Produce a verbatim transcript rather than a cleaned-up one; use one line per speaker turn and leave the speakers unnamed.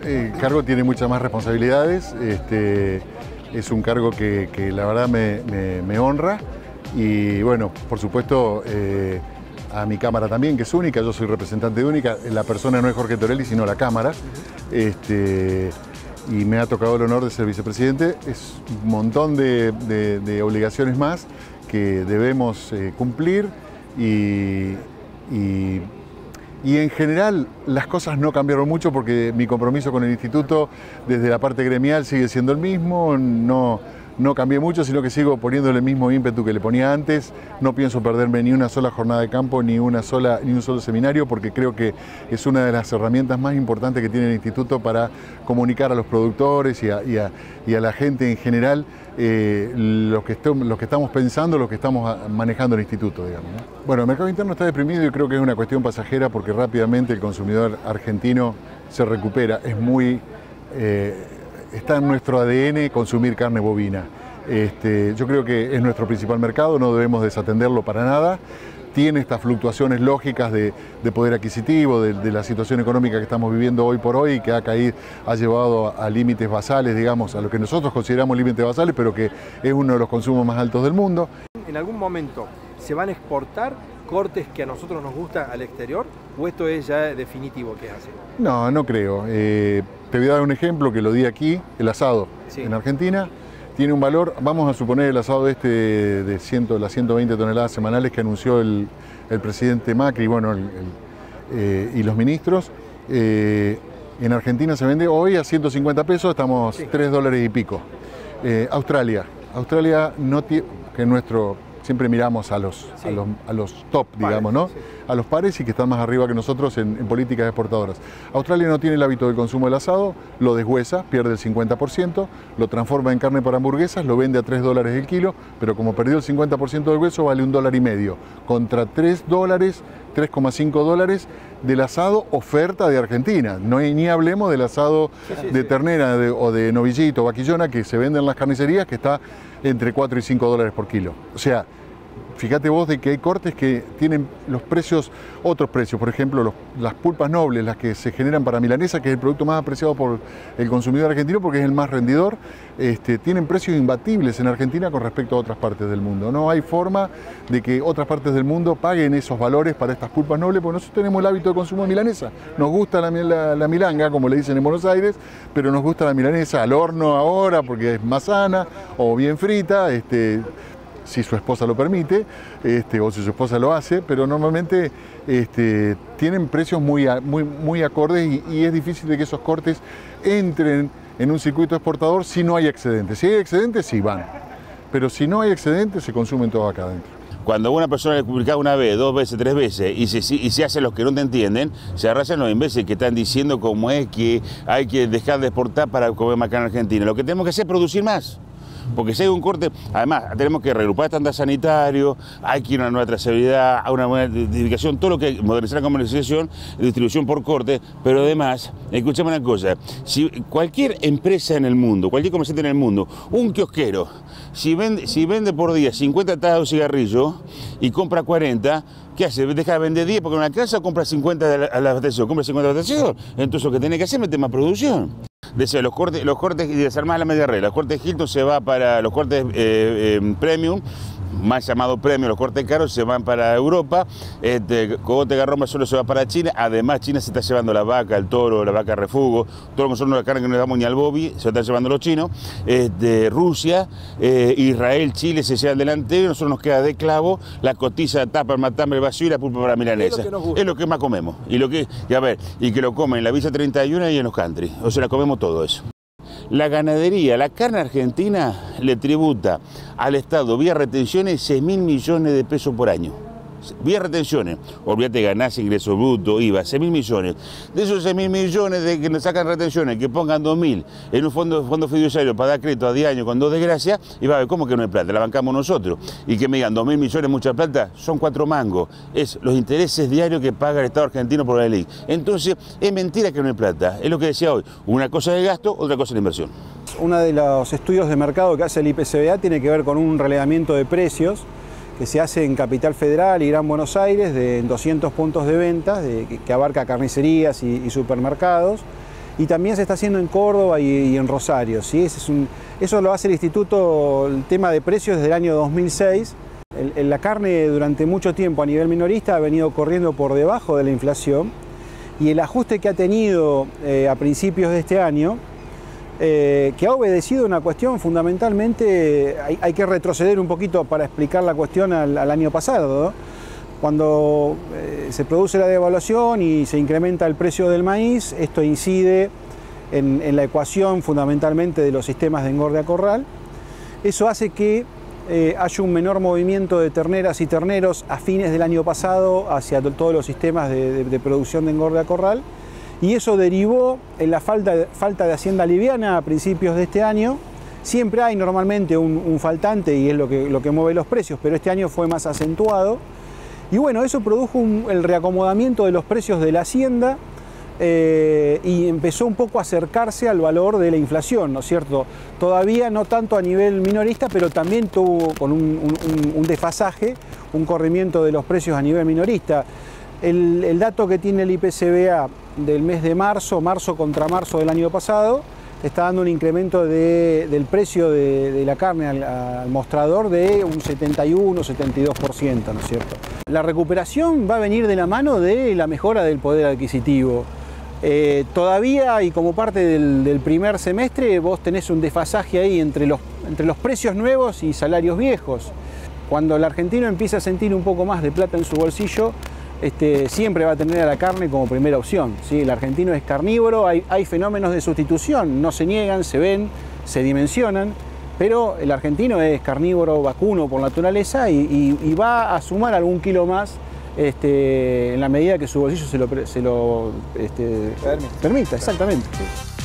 el cargo tiene muchas más responsabilidades, este, es un cargo que, que la verdad me, me, me honra y bueno, por supuesto eh, a mi cámara también, que es única, yo soy representante de única, la persona no es Jorge Torelli sino la cámara, este, y me ha tocado el honor de ser vicepresidente. Es un montón de, de, de obligaciones más que debemos eh, cumplir y, y Y en general las cosas no cambiaron mucho porque mi compromiso con el instituto desde la parte gremial sigue siendo el mismo, no, no cambié mucho, sino que sigo poniéndole el mismo ímpetu que le ponía antes. No pienso perderme ni una sola jornada de campo, ni, una sola, ni un solo seminario, porque creo que es una de las herramientas más importantes que tiene el instituto para comunicar a los productores y a, y a, y a la gente en general eh, lo, que lo que estamos pensando, lo que estamos manejando el instituto, digamos, ¿no? Bueno, el mercado interno está deprimido y creo que es una cuestión pasajera porque rápidamente el consumidor argentino se recupera. Es muy... Eh, está en nuestro A D N consumir carne bovina. Este, yo creo que es nuestro principal mercado, no debemos desatenderlo para nada. Tiene estas fluctuaciones lógicas de, de poder adquisitivo, de, de la situación económica que estamos viviendo hoy por hoy, que ha caído, ha llevado a, a límites basales, digamos, a lo que nosotros consideramos límites basales, pero que es uno de los consumos más altos del mundo.
¿En algún momento se van a exportar cortes que a nosotros nos gusta al exterior o esto es ya definitivo que es así?
No, no creo. Eh, te voy a dar un ejemplo que lo di aquí, el asado sí. En Argentina. Tiene un valor, vamos a suponer el asado este de cien, las ciento veinte toneladas semanales que anunció el, el presidente Macri bueno, el, el, eh, y los ministros. Eh, en Argentina se vende hoy a ciento cincuenta pesos, estamos sí. tres dólares y pico. Eh, Australia, Australia no tiene, que nuestro, siempre miramos a los, sí. a los, a los top, digamos, ¿no? Sí. A los pares y que están más arriba que nosotros en, en políticas exportadoras. Australia no tiene el hábito del consumo del asado, lo deshuesa, pierde el cincuenta por ciento, lo transforma en carne para hamburguesas, lo vende a tres dólares el kilo, pero como perdió el cincuenta por ciento del hueso vale un dólar y medio, contra tres dólares, tres coma cinco dólares del asado oferta de Argentina. No hay, ni hablemos del asado sí, sí, de sí. ternera de, o de novillito o vaquillona que se vende en las carnicerías, que está entre cuatro y cinco dólares por kilo. O sea, fíjate vos de que hay cortes que tienen los precios, otros precios, por ejemplo, los, las pulpas nobles, las que se generan para milanesa, que es el producto más apreciado por el consumidor argentino porque es el más rendidor, este, tienen precios imbatibles en Argentina con respecto a otras partes del mundo. No hay forma de que otras partes del mundo paguen esos valores para estas pulpas nobles, porque nosotros tenemos el hábito de consumo de milanesa. Nos gusta la, la, la milanga, como le dicen en Buenos Aires, pero nos gusta la milanesa al horno ahora porque es más sana o bien frita, este, si su esposa lo permite, este, o si su esposa lo hace, pero normalmente este, tienen precios muy, muy, muy acordes y, y es difícil de que esos cortes entren en un circuito exportador si no hay excedentes. Si hay excedentes, sí van, pero si no hay excedentes, se consumen todo acá adentro.
Cuando una persona le publica una vez, dos veces, tres veces y se, y se hacen los que no te entienden, se arrasan los imbéciles que están diciendo cómo es que hay que dejar de exportar para comer más carne argentina. Lo que tenemos que hacer es producir más. Porque si hay un corte, además tenemos que reagrupar estándares sanitarios, hay que ir a una nueva trazabilidad, a una buena identificación, todo lo que modernizar la comercialización, distribución por corte, pero además, escuchame una cosa, si cualquier empresa en el mundo, cualquier comerciante en el mundo, un kiosquero, si vende, si vende por día cincuenta tajas de cigarrillo y compra cuarenta, ¿qué hace? ¿Deja de vender diez porque en una casa compra cincuenta a la abastección? ¿Compra cincuenta a la abastección? Entonces lo que tiene que hacer es meter más producción. Decía, los cortes, los cortes y desarmar la media regla. Los cortes Hilton se va para los cortes eh, eh, premium, más llamado premium, los cortes caros se van para Europa, este, Cogote Garromba solo se va para China, además China se está llevando la vaca, el toro, la vaca refugo, todo lo que nosotros la carne que no le damos ni al bobi, se lo están llevando los chinos, este, Rusia, eh, Israel, Chile se llevan delantero y nosotros nos queda de clavo la cotiza, la tapa, el matambre, el vacío y la pulpa para milanesa. Es lo que, es lo que más comemos, y, lo que, y, a ver, y que lo comen en la Villa treinta y uno y en los country, o sea, la comemos todo eso. La ganadería, la carne argentina le tributa al Estado vía retenciones seis mil millones de pesos por año. Vía retenciones, olvídate ganancia, ingreso bruto, I V A, seis mil millones. De esos seis mil millones de que nos sacan retenciones, que pongan dos mil en un fondo, fondo fiduciario para dar crédito a diez años con dos desgracias, y va a ver, ¿cómo que no hay plata? La bancamos nosotros. Y que me digan dos mil millones, mucha plata, son cuatro mangos. Es los intereses diarios que paga el Estado argentino por la ley. Entonces, es mentira que no hay plata. Es lo que decía hoy. Una cosa es el gasto, otra cosa es la inversión.
Uno de los estudios de mercado que hace el I P C B A tiene que ver con un relevamiento de precios que se hace en Capital Federal y Gran Buenos Aires, de doscientos puntos de venta, de, que, que abarca carnicerías y, y supermercados, y también se está haciendo en Córdoba y, y en Rosario, ¿sí? Ese es un, eso lo hace el Instituto, el tema de precios desde el año dos mil seis. El, el, la carne durante mucho tiempo a nivel minorista ha venido corriendo por debajo de la inflación, y el ajuste que ha tenido eh, a principios de este año, eh, que ha obedecido una cuestión fundamentalmente, hay, hay que retroceder un poquito para explicar la cuestión al, al año pasado, ¿no? Cuando eh, se produce la devaluación y se incrementa el precio del maíz, esto incide en, en la ecuación fundamentalmente de los sistemas de engorde a corral. Eso hace que eh, haya un menor movimiento de terneras y terneros a fines del año pasado hacia todos los sistemas de, de, de producción de engorde a corral, y eso derivó en la falta de, falta de hacienda liviana a principios de este año. Siempre hay normalmente un, un faltante y es lo que, lo que mueve los precios, pero este año fue más acentuado. Y bueno, eso produjo un, el reacomodamiento de los precios de la hacienda eh, y empezó un poco a acercarse al valor de la inflación, ¿no es cierto? Todavía no tanto a nivel minorista, pero también tuvo con un, un, un desfasaje, un corrimiento de los precios a nivel minorista. El, el dato que tiene el I P C B A del mes de marzo, marzo contra marzo del año pasado, está dando un incremento de, del precio de, de la carne al, al mostrador de un setenta y uno, setenta y dos por ciento, ¿no es cierto? La recuperación va a venir de la mano de la mejora del poder adquisitivo. Eh, todavía, y como parte del, del primer semestre, vos tenés un desfasaje ahí entre los, entre los precios nuevos y salarios viejos. Cuando el argentino empieza a sentir un poco más de plata en su bolsillo, Este, siempre va a tener a la carne como primera opción, ¿sí? El argentino es carnívoro, hay, hay fenómenos de sustitución, no se niegan, se ven, se dimensionan, pero el argentino es carnívoro vacuno por naturaleza y, y, y va a sumar algún kilo más este, en la medida que su bolsillo se lo, se lo este, permita. Exactamente. Sí.